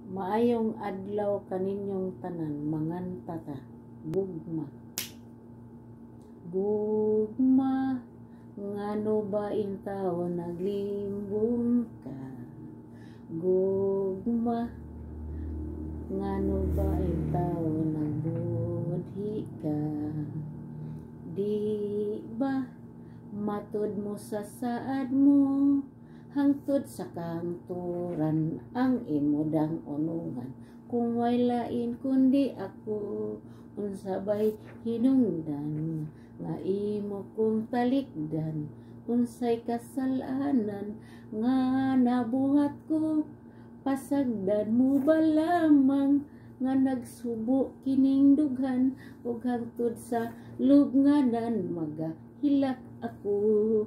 Maayong adlaw kaninyong tanan, manganta ta. Gugma. Gugma, ngano ba intaw naglimbong ka? Gugma, ngano ba intaw nagbudhi ka? Di ba matud mo sa saad mo, hangtod sa kanturan ang imodang unungan. Kung way lain kundi ako, unsabay hinungdan, nga imo kong talikdan, unsay kasalanan nga nabuhat ko. Pasagdan mo ba lamang nga nagsubo kining dughan, ug hangtod sa lubnganan magahilak ako.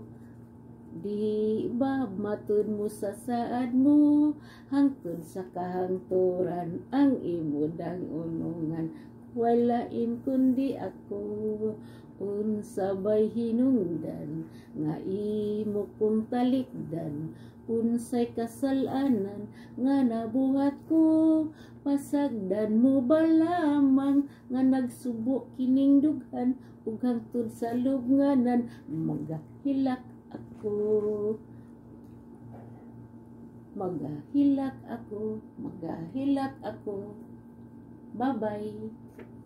Di ba matud mo sa saad mo, hangtod sa kahangturan ang imodang unungan. Walain kundi ako, unsabay hinungdan, nga imo kong talikdan, unsay kasalanan nga nabuhat ko. Pasagdan mo ba lamang nga nagsubo kining dughan, ug hangtod sa lubnganan magahilak ako. Magahilak ako, magahilak ako. Bye-bye.